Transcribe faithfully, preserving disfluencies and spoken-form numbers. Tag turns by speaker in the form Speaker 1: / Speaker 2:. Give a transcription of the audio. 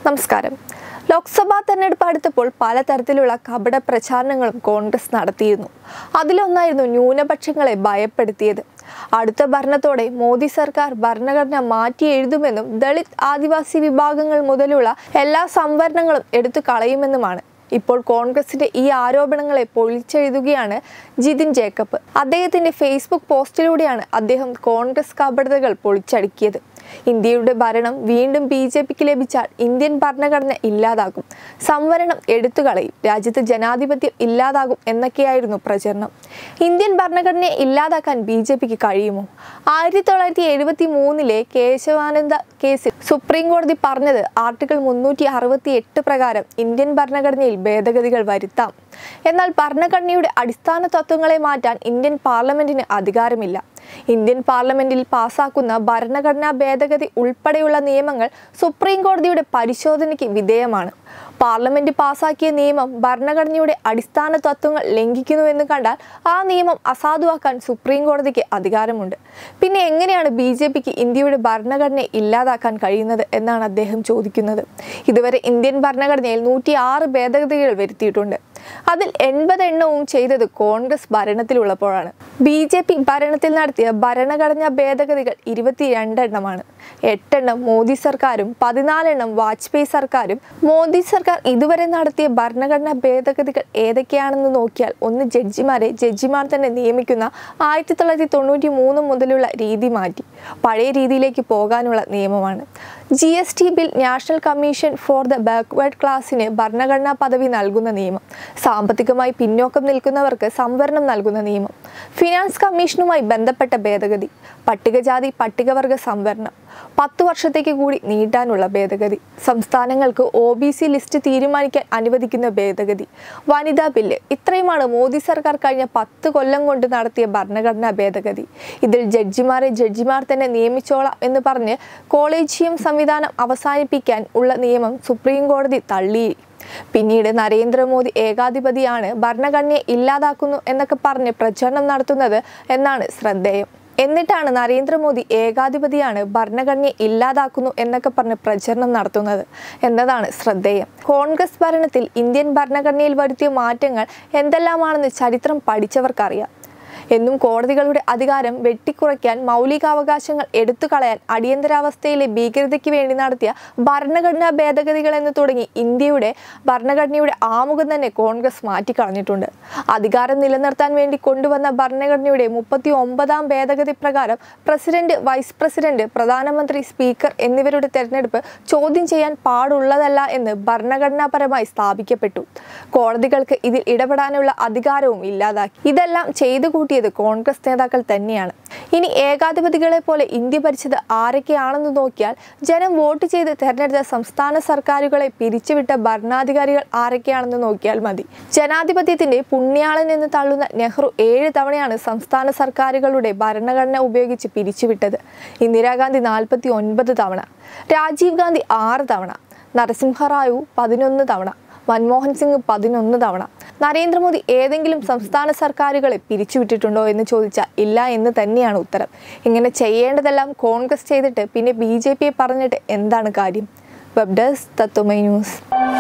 Speaker 1: നമസ്കാരം. ലോക്സഭാ തെരഞ്ഞെടുപ്പ് അടുത്തപ്പോൾ പലതരത്തിലുള്ള കപട പ്രചാരണങ്ങളും കോൺഗ്രസ് നടത്തിയിരുന്നു. അതിലൊന്നായിരുന്നു ന്യൂനപക്ഷങ്ങളെ ഭയപ്പെടുത്തിയത്. അടുത്ത ഭരണത്തോടെ മോദി സർക്കാർ ഭരണഘടന മാറ്റി എഴുതുമെന്നും ദളിത് ആദിവാസി വിഭാഗങ്ങൾ മുതലുള്ള എല്ലാ സംവരണങ്ങളും എടുത്തു കളയുമെന്നുമാണ്. ഇപ്പോൾ കോൺഗ്രസിന്റെ ഈ ആരോപണങ്ങളെ പൊളിച്ചെഴുതുകയാണ് ജിതിൻ ജേക്കബ്. അദ്ദേഹത്തിന്റെ ഫേസ്ബുക്ക് പോസ്റ്റിലൂടെയാണ് അദ്ദേഹം കോൺഗ്രസ് കപടതകൾ പൊളിച്ചടുക്കിയത്. ഇന്ത്യയുടെ ഭരണം വീണ്ടും ബി ജെ പിക്ക് ലഭിച്ചാൽ ഇന്ത്യൻ ഭരണഘടന ഇല്ലാതാകും, സംവരണം എടുത്തുകളയും, രാജ്യത്ത് ജനാധിപത്യം ഇല്ലാതാകും എന്നൊക്കെയായിരുന്നു പ്രചരണം. ഇന്ത്യൻ ഭരണഘടനയെ ഇല്ലാതാക്കാൻ ബി ജെ പിക്ക് കഴിയുമോ? ആയിരത്തി തൊള്ളായിരത്തി എഴുപത്തി മൂന്നിലെ കേശവാനന്ദ കേസിൽ സുപ്രീം കോടതി പറഞ്ഞത് ആർട്ടിക്കിൾ മുന്നൂറ്റി അറുപത്തി എട്ട് പ്രകാരം ഇന്ത്യൻ ഭരണഘടനയിൽ ഭേദഗതികൾ വരുത്താം. എന്നാൽ ഭരണഘടനയുടെ അടിസ്ഥാന തത്വങ്ങളെ മാറ്റാൻ ഇന്ത്യൻ പാർലമെന്റിന് അധികാരമില്ല. ഇന്ത്യൻ പാർലമെന്റിൽ പാസാക്കുന്ന ഭരണഘടനാ ഭേദഗതി ഉൾപ്പെടെയുള്ള നിയമങ്ങൾ സുപ്രീം കോടതിയുടെ പരിശോധനയ്ക്ക് വിധേയമാണ്. പാർലമെന്റ് പാസാക്കിയ നിയമം ഭരണഘടനയുടെ അടിസ്ഥാന തത്വങ്ങൾ ലംഘിക്കുന്നുവെന്ന് കണ്ടാൽ ആ നിയമം അസാധുവാക്കാൻ സുപ്രീം കോടതിക്ക് അധികാരമുണ്ട്. പിന്നെ എങ്ങനെയാണ് ബി ജെ പിക്ക് ഇന്ത്യയുടെ ഭരണഘടനയെ ഇല്ലാതാക്കാൻ കഴിയുന്നത് എന്നാണ് അദ്ദേഹം ചോദിക്കുന്നത്. ഇതുവരെ ഇന്ത്യൻ ഭരണഘടനയിൽ നൂറ്റി ആറ് ഭേദഗതികൾ വരുത്തിയിട്ടുണ്ട്. അതിൽ എൺപത് എണ്ണവും ചെയ്തത് കോൺഗ്രസ് ഭരണത്തിലുള്ളപ്പോഴാണ്. ബി ജെ പി ഭരണത്തിൽ നടത്തിയ ഭരണഘടനാ ഭേദഗതികൾ ഇരുപത്തിരണ്ടെണ്ണമാണ്. എട്ടെണ്ണം മോദി സർക്കാരും പതിനാലെണ്ണം വാജ്പേയി സർക്കാരും. മോദി സർക്കാർ ഇതുവരെ നടത്തിയ ഭരണഘടനാ ഭേദഗതികൾ ഏതൊക്കെയാണെന്ന് നോക്കിയാൽ, ഒന്ന് ജഡ്ജിമാരെ ജഡ്ജിമാർ തന്നെ നിയമിക്കുന്ന ആയിരത്തി തൊള്ളായിരത്തി തൊണ്ണൂറ്റി മൂന്ന് മുതലുള്ള രീതി മാറ്റി പഴയ രീതിയിലേക്ക് പോകാനുള്ള നിയമമാണ്. G S T bill, national commission for the backward ക്ലാസിന് ഭരണഘടനാ പദവി നൽകുന്ന നിയമം, സാമ്പത്തികമായി പിന്നോക്കം നിൽക്കുന്നവർക്ക് സംവരണം നൽകുന്ന നിയമം, ഫിനാൻസ് കമ്മീഷനുമായി ബന്ധപ്പെട്ട ഭേദഗതി, പട്ടികജാതി പട്ടികവർഗ സംവരണം, പത്തു വർഷത്തേക്ക് കൂടി നീട്ടാനുള്ള ഭേദഗതി, സംസ്ഥാനങ്ങൾക്ക് ഒ ബി സി ലിസ്റ്റ് തീരുമാനിക്കാൻ അനുവദിക്കുന്ന ഭേദഗതി, വനിതാ ബില്ല്. ഇത്രയുമാണ് മോദി സർക്കാർ കഴിഞ്ഞ പത്ത് കൊല്ലം കൊണ്ട് നടത്തിയ ഭരണഘടനാ ഭേദഗതി. ഇതിൽ ജഡ്ജിമാരെ ജഡ്ജിമാർ തന്നെ നിയമിച്ചോളാം എന്ന് പറഞ്ഞ് കോളേജിയം സംവിധാനം അവസാനിപ്പിക്കാൻ ഉള്ള നിയമം സുപ്രീം കോടതി തള്ളി. പിന്നീട് നരേന്ദ്രമോദി ഏകാധിപതിയാണ്, ഭരണഘടനയെ ഇല്ലാതാക്കുന്നു എന്നൊക്കെ പറഞ്ഞ് പ്രചരണം നടത്തുന്നത് എന്നാണ് ശ്രദ്ധേയം. എന്നിട്ടാണ് നരേന്ദ്രമോദി ഏകാധിപതിയാണ്, ഭരണഘടനയെ ഇല്ലാതാക്കുന്നു എന്നൊക്കെ പറഞ്ഞ് പ്രചരണം നടത്തുന്നത് എന്നതാണ് ശ്രദ്ധേയം. കോൺഗ്രസ് ഭരണത്തിൽ ഇന്ത്യൻ ഭരണഘടനയിൽ വരുത്തിയ മാറ്റങ്ങൾ എന്തെല്ലാമാണെന്ന് ചരിത്രം പഠിച്ചവർക്കറിയാം. എന്നും കോടതികളുടെ അധികാരം വെട്ടിക്കുറയ്ക്കാൻ, മൗലികാവകാശങ്ങൾ എടുത്തു കളയാൻ, അടിയന്തരാവസ്ഥയിലെ ഭീകരതയ്ക്ക് വേണ്ടി നടത്തിയ ഭരണഘടനാ ഭേദഗതികൾ എന്ന് തുടങ്ങി ഇന്ത്യയുടെ ഭരണഘടനയുടെ ആമുഖം തന്നെ കോൺഗ്രസ് മാറ്റിക്കളഞ്ഞിട്ടുണ്ട്. അധികാരം നിലനിർത്താൻ വേണ്ടി കൊണ്ടുവന്ന ഭരണഘടനയുടെ മുപ്പത്തി ഒമ്പതാം ഭേദഗതി പ്രകാരം പ്രസിഡന്റ്, വൈസ് പ്രസിഡന്റ്, പ്രധാനമന്ത്രി, സ്പീക്കർ എന്നിവരുടെ തെരഞ്ഞെടുപ്പ് ചോദ്യം ചെയ്യാൻ പാടുള്ളതല്ല എന്ന് ഭരണഘടനാപരമായി സ്ഥാപിക്കപ്പെട്ടു. കോടതികൾക്ക് ഇതിൽ ഇടപെടാനുള്ള അധികാരവും ഇല്ലാതാക്കി. ഇതെല്ലാം ചെയ്തു കൂട്ടിയത് കോൺഗ്രസ് നേതാക്കൾ തന്നെയാണ്. ഇനി ഏകാധിപതികളെ പോലെ ഇന്ത്യ ഭരിച്ചത് ആരൊക്കെയാണെന്ന് നോക്കിയാൽ, ജനം വോട്ട് ചെയ്ത് തെരഞ്ഞെടുത്ത സംസ്ഥാന സർക്കാരുകളെ പിരിച്ചുവിട്ട ഭരണാധികാരികൾ ആരൊക്കെയാണെന്ന് നോക്കിയാൽ മതി. ജനാധിപത്യത്തിന്റെ പുണ്യാളൻ എന്ന് തള്ളുന്ന നെഹ്റു ഏഴ് തവണയാണ് സംസ്ഥാന സർക്കാരുകളുടെ ഭരണഘടന ഉപയോഗിച്ച് പിരിച്ചുവിട്ടത്. ഇന്ദിരാഗാന്ധി നാൽപ്പത്തി ഒൻപത് തവണ, രാജീവ് ഗാന്ധി ആറ് തവണ, നരസിംഹറാവു പതിനൊന്ന് തവണ, മൻമോഹൻ സിംഗ് പതിനൊന്ന് തവണ. നരേന്ദ്രമോദി ഏതെങ്കിലും സംസ്ഥാന സർക്കാരുകളെ പിരിച്ചുവിട്ടിട്ടുണ്ടോ എന്ന് ചോദിച്ചാൽ ഇല്ല എന്ന് തന്നെയാണ് ഉത്തരം. ഇങ്ങനെ ചെയ്യേണ്ടതെല്ലാം കോൺഗ്രസ് ചെയ്തിട്ട് പിന്നെ ബി ജെ പിയെ പറഞ്ഞിട്ട് എന്താണ് കാര്യം? Web desk Tatwamayi news.